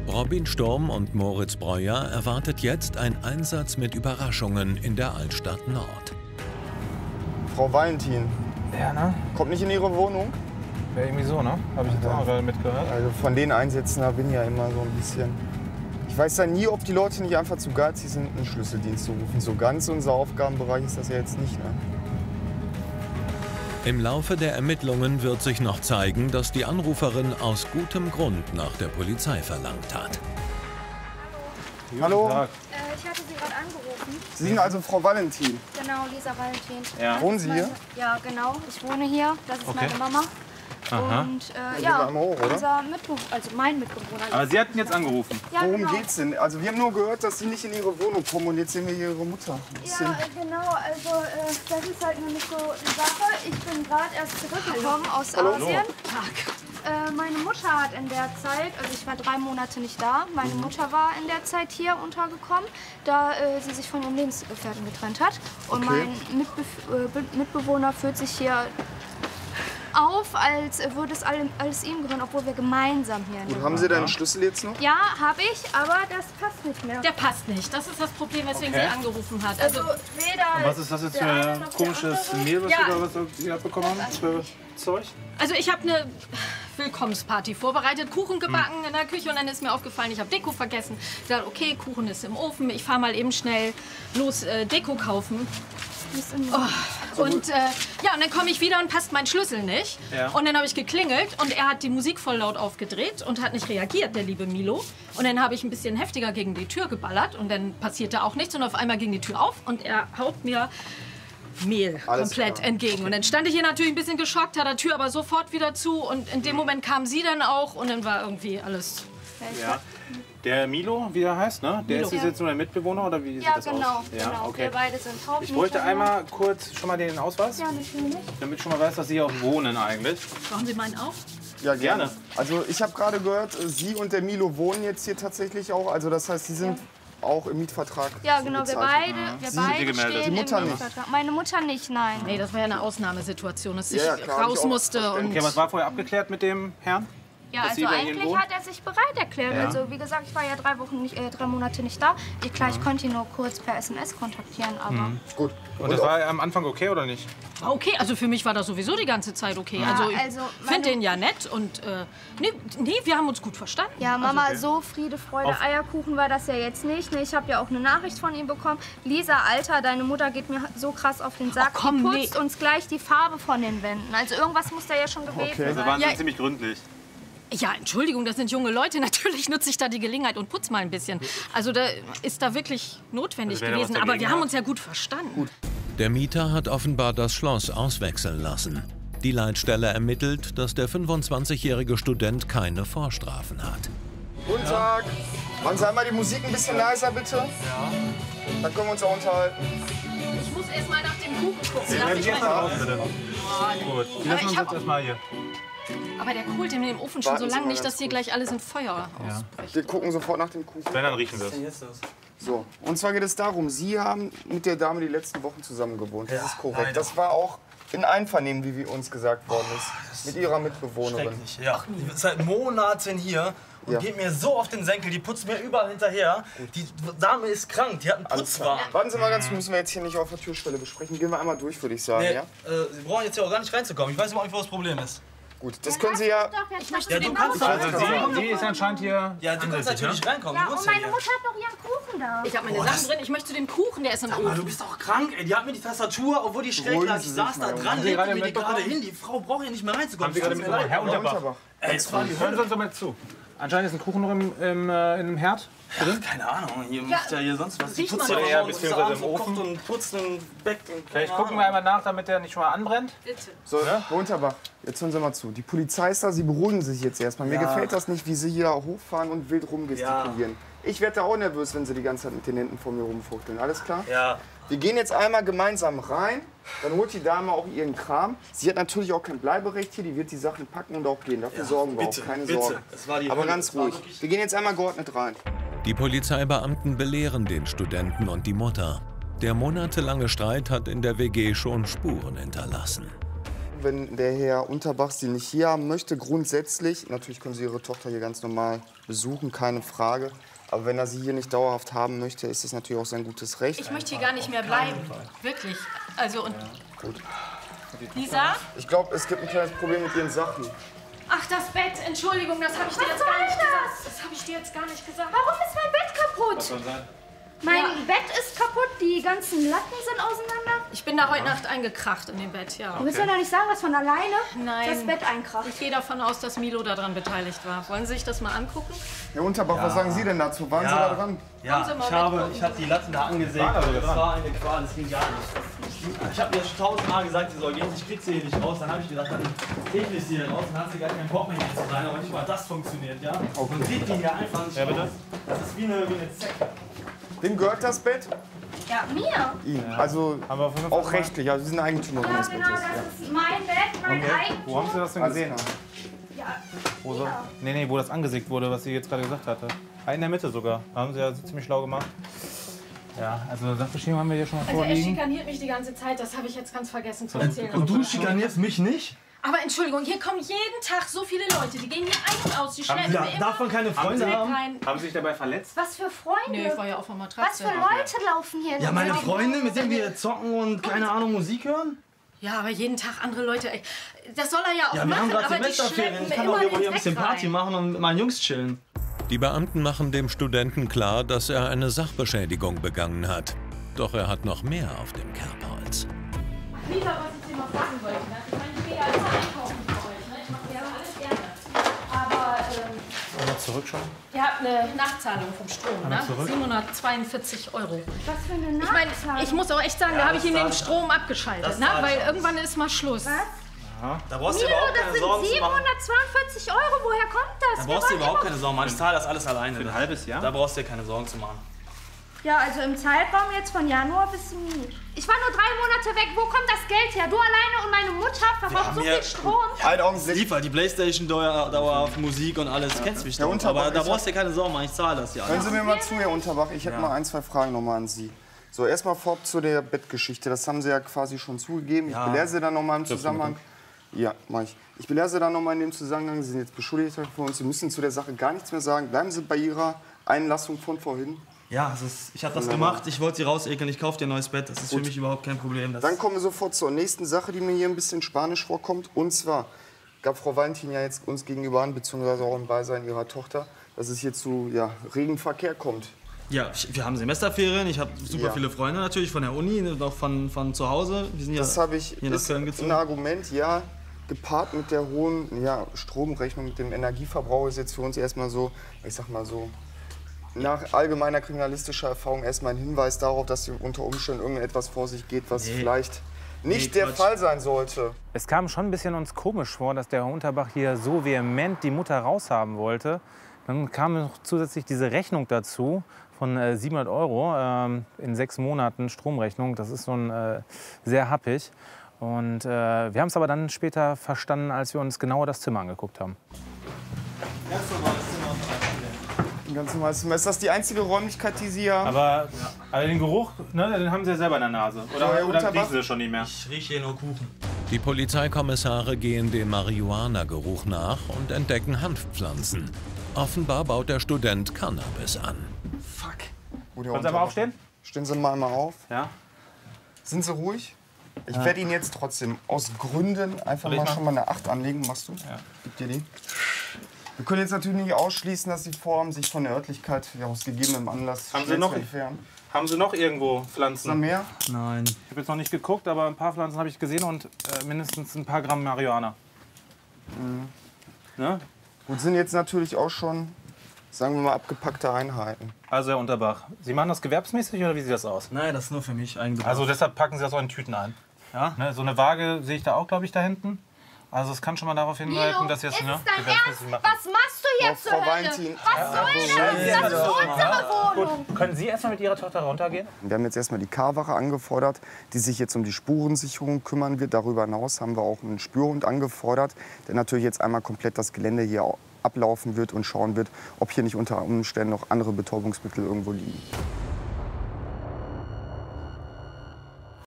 Robin Sturm und Moritz Breuer erwartet jetzt ein Einsatz mit Überraschungen in der Altstadt Nord. Frau Valentin. Ja, ne? Kommt nicht in Ihre Wohnung? Ja, irgendwie so, ne? Habe ich jetzt auch gerade mitgehört. Also von den Einsätzen da bin ich ja immer so ein bisschen... Ich weiß ja nie, ob die Leute nicht einfach zu geizig sind, einen Schlüsseldienst zu rufen. So ganz unser Aufgabenbereich ist das ja jetzt nicht, ne? Im Laufe der Ermittlungen wird sich noch zeigen, dass die Anruferin aus gutem Grund nach der Polizei verlangt hat. Hallo? Ich hatte Sie gerade angerufen. Sie sind also Frau Valentin? Genau, Lisa Valentin. Ja. Wohnen Sie hier? Ja, genau. Ich wohne hier. Das ist meine Mama. Aha. Und gehen wir einmal hoch, oder? mein Mitbewohner. Aber Sie hatten jetzt angerufen. Ja, Worum genau. geht's denn? Also wir haben nur gehört, dass Sie nicht in Ihre Wohnung kommen und jetzt sehen wir hier Ihre Mutter. Ja, genau. Also das ist halt nämlich so eine Sache. Ich bin gerade erst zurückgekommen aus Asien. Meine Mutter hat in der Zeit, also ich war 3 Monate nicht da, meine Mutter war in der Zeit hier untergekommen, da sie sich von ihrem Lebensgefährten getrennt hat. Und mein Mitbewohner fühlt sich hier auf, als würde es alles ihm gehören, obwohl wir gemeinsam hier Gut, haben Sie deinen Schlüssel jetzt noch? Ja, habe ich, aber das passt nicht mehr. Der passt nicht. Das ist das Problem, weswegen sie angerufen hat. Also weder... Und was ist das jetzt für ein komisches Mehl, was Sie abbekommen haben? Für Zeug? Also ich habe eine Willkommensparty vorbereitet, Kuchen gebacken in der Küche und dann ist mir aufgefallen, ich habe Deko vergessen. Ich dachte, okay, Kuchen ist im Ofen, ich fahre mal eben schnell los Deko kaufen. Und dann komme ich wieder und passt mein Schlüssel nicht. Ja. Und dann habe ich geklingelt und er hat die Musik voll laut aufgedreht und hat nicht reagiert, der liebe Milo. Und dann habe ich ein bisschen heftiger gegen die Tür geballert und dann passierte auch nichts und auf einmal ging die Tür auf und er haut mir Mehl komplett entgegen. Und dann stand ich hier natürlich ein bisschen geschockt, hat die Tür aber sofort wieder zu und in dem Moment kam sie dann auch und dann war irgendwie alles... Ja. Der Milo, wie er heißt, ne? Der ist jetzt nur der Mitbewohner oder wie sieht das aus? Ja, genau. genau. Okay. Wir beide sind Hauptmieter. Ich bräuchte einmal kurz schon mal den Ausweis, Ja, natürlich. damit ich schon mal weiß, dass Sie hier auch wohnen eigentlich. Brauchen Sie meinen auch? Ja, gerne. Also ich habe gerade gehört, Sie und der Milo wohnen jetzt hier tatsächlich auch. Also das heißt, Sie sind auch im Mietvertrag. Ja, genau, wir beide gemeldet. stehen Die Mutter im nicht. Mietvertrag. Meine Mutter nicht, nein. Nee, das war ja eine Ausnahmesituation, dass ich Ja, klar, hab ich raus auch musste. Und Okay, was war vorher abgeklärt mit dem Herrn? Ja, dass Sie also bei Ihnen eigentlich wohnen? hat er sich bereit erklärt. Ja. Also wie gesagt, ich war ja 3 Monate nicht da. Ich konnte ihn nur kurz per SMS kontaktieren, aber... Gut. Und das war am Anfang okay oder nicht? okay, also für mich war das sowieso die ganze Zeit okay. Ja, Also ich also finde den ja nett und nee, wir haben uns gut verstanden. Ja, Mama, so Friede, Freude, Eierkuchen war das ja jetzt nicht. Ne? Ich habe ja auch eine Nachricht von ihm bekommen. Lisa, Alter, deine Mutter geht mir so krass auf den Sack. Oh, komm, die putzt uns gleich die Farbe von den Wänden. Also irgendwas muss da ja schon gewesen sein. Also waren Sie ziemlich gründlich. Ja, Entschuldigung, das sind junge Leute. Natürlich nutze ich da die Gelegenheit und putze mal ein bisschen. Also da ist da wirklich notwendig Also gewesen. Aber wir haben uns ja gut verstanden. Gut. Der Mieter hat offenbar das Schloss auswechseln lassen. Die Leitstelle ermittelt, dass der 25-jährige Student keine Vorstrafen hat. Guten Tag. Machen Sie einmal die Musik ein bisschen leiser, bitte. Ja. Dann können wir uns auch unterhalten. Ich muss erst mal nach dem Kuchen gucken. Ja, wir gehen mal raus, bitte. Gut, wir lassen uns jetzt erstmal hier. Aber der kohlt in dem Ofen schon so lange nicht, dass hier gleich alles in Feuer ausbricht. Wir gucken sofort nach dem Kuchen. Wenn, dann riechen wir es. So, und zwar geht es darum, Sie haben mit der Dame die letzten Wochen zusammen gewohnt. Das ist korrekt. nein. Das war auch in Einvernehmen, wie uns gesagt worden ist, mit Ihrer Mitbewohnerin. Schrecklich, ja. Die ist seit Monaten hier und geht mir so auf den Senkel. Die putzt mir überall hinterher. Die Dame ist krank, die hat einen Putzwahn. Warten Sie mal ganz, müssen wir jetzt hier nicht auf der Türschwelle besprechen. Gehen wir einmal durch, würde ich sagen, Nee, ja? Sie brauchen jetzt hier auch gar nicht reinzukommen. Ich weiß überhaupt nicht, wo das Problem ist. Gut, das können Sie ja... Ich möchte Ja, den du kannst Kuchen. Also sie ist anscheinend hier. Ja, du kannst natürlich reinkommen. Ja, Du und wohnst ja meine hier. Mutter hat doch ihren Kuchen da. Ich habe meine Sachen drin. Ich möchte den Kuchen, der ist im Aber du Ofen. bist doch krank, ey. Die hat mir die Tastatur, obwohl die schräg Beruhigen lag. Sie Ich sich saß da mal, dran, Haben Sie legte gerade mir die gerade mitbekommen? hin. Die Frau braucht hier nicht mehr reinzukommen. Haben Sie gerade mitbekommen? Herr Unterbach. Ey, es war die Hören Sie Hölle. uns doch mal zu. Anscheinend ist ein Kuchen noch im Herd. Ja, keine Ahnung, hier macht ja hier sonst was. Die Riecht man putzt doch. ja Ja, morgens beziehungsweise abends im und Ofen. kocht und putzt und backt und Vielleicht keine gucken wir Ahnung. einmal nach, damit der nicht schon mal anbrennt. Bitte. So, Herr Unterbach, jetzt hören Sie mal zu. Die Polizei ist da, Sie beruhigen sich jetzt erstmal. Mir gefällt das nicht, wie Sie hier hochfahren und wild rumgestikulieren. Ich werde da auch nervös, wenn Sie die ganze Zeit mit den Händen vor mir rumfuchteln. Alles klar? Ja. Wir gehen jetzt einmal gemeinsam rein, dann holt die Dame auch ihren Kram. Sie hat natürlich auch kein Bleiberecht hier, die wird die Sachen packen und auch gehen. Dafür sorgen wir bitte, auch, keine bitte. Sorge. Es war die Aber Hölle, ganz es war ruhig. wirklich- Wir gehen jetzt einmal geordnet rein. Die Polizeibeamten belehren den Studenten und die Mutter. Der monatelange Streit hat in der WG schon Spuren hinterlassen. wenn der Herr Unterbach Sie nicht hier haben möchte, grundsätzlich, natürlich können Sie Ihre Tochter hier ganz normal besuchen, keine Frage. Aber wenn er Sie hier nicht dauerhaft haben möchte, ist das natürlich auch sein gutes Recht. Ich möchte hier gar nicht mehr bleiben. Wirklich. Also, und... Gut. Lisa? Ich glaube, es gibt ein kleines Problem mit Ihren Sachen. Ach, das Bett. Entschuldigung, das habe ich dir jetzt gar nicht gesagt. Das habe ich dir jetzt gar nicht gesagt. Warum ist mein Bett kaputt? Was soll sein? Mein Bett ist kaputt, die ganzen Latten sind auseinander. Ich bin da heute Nacht eingekracht in dem Bett, ja. Du willst ja doch nicht sagen, dass von alleine Nein. das Bett einkracht. Ich gehe davon aus, dass Milo daran beteiligt war. Wollen Sie sich das mal angucken? Herr Unterbach, was sagen Sie denn dazu? Waren Sie da dran? Ja, Sie mal ich habe die Latten da angesägt. Das war eine Qual, das ging gar nicht. Ich habe mir schon 1000-mal gesagt, sie soll gehen, ich krieg sie hier nicht raus. Dann habe ich gedacht, dann ekle ich sie hier raus, dann hat sie gar keinen Bock mehr hier zu sein. Aber nicht mal das funktioniert, ja? Okay. Man sieht die hier einfach nicht raus. Das ist wie eine Zecke. Wem gehört das Bett? Ja, mir. Ihm. Also auch rechtlich, also Sie sind Eigentümerin Ja, des genau, Bettes. das ist mein Bett, mein Eigentum. Wo haben Sie das denn gesehen? Ja, Nee, wo das angesägt wurde, was sie jetzt gerade gesagt hatte. In der Mitte sogar. Da haben sie ja ziemlich schlau gemacht. Ja, also Sachbeschädigung haben wir hier schon mal Also er vorliegen. schikaniert mich die ganze Zeit, das habe ich jetzt ganz vergessen zu erzählen. Und du schikanierst mich nicht? Aber Entschuldigung, hier kommen jeden Tag so viele Leute, die gehen hier ein und aus, die schleppen Ja, mir immer... darf man keine Freunde haben? Haben Sie sich dabei verletzt? Was für Freunde? Nee, ich war ja auf der Matratze. Was für Leute laufen hier? Ja, meine Freunde, mit denen wir zocken und keine Ahnung Musik hören? Ja, aber jeden Tag andere Leute. Ey, das soll er ja auch Ja, wir machen, haben gerade aber die Semesterferien. schleppen Ich mir kann doch immer hier den ein bisschen Dreck Party rein. machen und mit meinen Jungs chillen. Die Beamten machen dem Studenten klar, dass er eine Sachbeschädigung begangen hat. Doch er hat noch mehr auf dem Kerbholz. Lisa, was ich dir noch sagen wollte, ne? Ich meine, ich gehe ja immer einkaufen für euch, ne? Ich mache ja alles gerne. Aber, Mal zurück schon. ihr habt eine Nachzahlung vom Strom, ne? 742 €. Was für eine Ich meine, Nachzahlung? ich muss auch echt sagen, da habe ich ihn den Strom abgeschaltet, ne? Weil irgendwann ist mal Schluss. Da brauchst du Milo, überhaupt das keine sind Sorgen zu machen. 742 €. Woher kommt das? Da Wir brauchst du waren überhaupt immer- keine Sorgen machen. Ich zahle das alles alleine. Für ein halbes Jahr? Da brauchst du dir keine Sorgen zu machen. Ja, also im Zeitraum jetzt von Januar bis Juni. Ich war nur 3 Monate weg. Wo kommt das Geld her? Du alleine und meine Mutter verbraucht so viel Strom. Einen Augenblick. Liefer, die Playstation dauerhaft Musik und alles. Kennst mich Herr doch. Unterbach, Aber da ich brauchst du dir keine Sorgen machen. Ich zahle das ja Hören alles. Sie mir mal zu, Herr Unterbach. Ich hätte mal ein, zwei Fragen nochmal an Sie. So, erstmal vorab zu der Bettgeschichte. Das haben Sie ja quasi schon zugegeben. Ich belehre Sie dann nochmal im Zusammenhang. Ja, mach ich. Ich belehre Sie dann nochmal in dem Zusammenhang. Sie sind jetzt Beschuldigter von uns. Sie müssen zu der Sache gar nichts mehr sagen. Bleiben Sie bei Ihrer Einlassung von vorhin. Ja, ich habe das gemacht. Ich wollte sie rausekeln. Ich kaufe dir ein neues Bett. Das ist für mich überhaupt kein Problem. Dann kommen wir sofort zur nächsten Sache, die mir hier ein bisschen spanisch vorkommt. Und zwar gab Frau Valentin ja jetzt uns gegenüber an, beziehungsweise auch im Beisein ihrer Tochter, dass es hier zu regen Verkehr kommt. Ja, wir haben Semesterferien. Ich habe super viele Freunde natürlich von der Uni und auch von zu Hause. Wir sind Das habe ich, hier nach ist Köln ein gezogen. Argument, ja, gepaart mit der hohen Stromrechnung, mit dem Energieverbrauch ist jetzt für uns erstmal so, ich sag mal so, nach allgemeiner kriminalistischer Erfahrung erstmal ein Hinweis darauf, dass hier unter Umständen irgendetwas vor sich geht, was vielleicht nicht der Fall sein sollte. Es kam schon ein bisschen uns komisch vor, dass der Herr Unterbach hier so vehement die Mutter raushaben wollte. Dann kam noch zusätzlich diese Rechnung dazu von 700 € in 6 Monaten Stromrechnung. Das ist schon sehr happig. Und wir haben es aber dann später verstanden, als wir uns genauer das Zimmer angeguckt haben. Ganz normales Zimmer. Ein ganz normales Zimmer. Ist das die einzige Räumlichkeit, die Sie haben? Aber also den Geruch, ne, den haben Sie ja selber in der Nase. So, Herr Unterbach? riechen Sie schon nicht mehr? Ich rieche hier nur Kuchen. Die Polizeikommissare gehen dem Marihuana-Geruch nach und entdecken Hanfpflanzen. Offenbar baut der Student Cannabis an. Fuck. Gut, Herr Können Sie Unterbach. aber aufstehen? Stehen Sie mal einmal auf. Ja. Sind Sie ruhig? Ich werde Ihnen jetzt trotzdem aus Gründen einfach mal schon mal eine 8 anlegen. Machst du? Ja. Gib dir die. Wir können jetzt natürlich nicht ausschließen, dass Sie vorhaben, sich von der Örtlichkeit aus gegebenem Anlass Haben Sie schnell noch- zu entfernen. Haben Sie noch irgendwo Ist da Pflanzen? mehr? Nein. Ich habe jetzt noch nicht geguckt, aber ein paar Pflanzen habe ich gesehen und mindestens ein paar Gramm Marihuana. Ne? Gut, sind jetzt natürlich auch schon, sagen wir mal, abgepackte Einheiten. Also Herr Unterbach, Sie machen das gewerbsmäßig oder wie sieht das aus? Nein, das ist nur für mich eigentlich. Also deshalb packen Sie das auch in Tüten ein. Ja? Ne, so eine Waage sehe ich da auch, glaube ich, da hinten. Also es kann schon mal darauf hindeuten, dass Sie es ist ne, dein Ernst? gewerbsmäßig machen. Was machst du jetzt Frau zur Hölle? Valentin. Was soll das? Das ist unsere Wohnung. Gut, können Sie erstmal mit Ihrer Tochter runtergehen? Wir haben jetzt erstmal die K-Wache angefordert, die sich jetzt um die Spurensicherung kümmern wird. Darüber hinaus haben wir auch einen Spürhund angefordert, der natürlich jetzt einmal komplett das Gelände hier ablaufen wird und schauen wird, ob hier nicht unter Umständen noch andere Betäubungsmittel irgendwo liegen.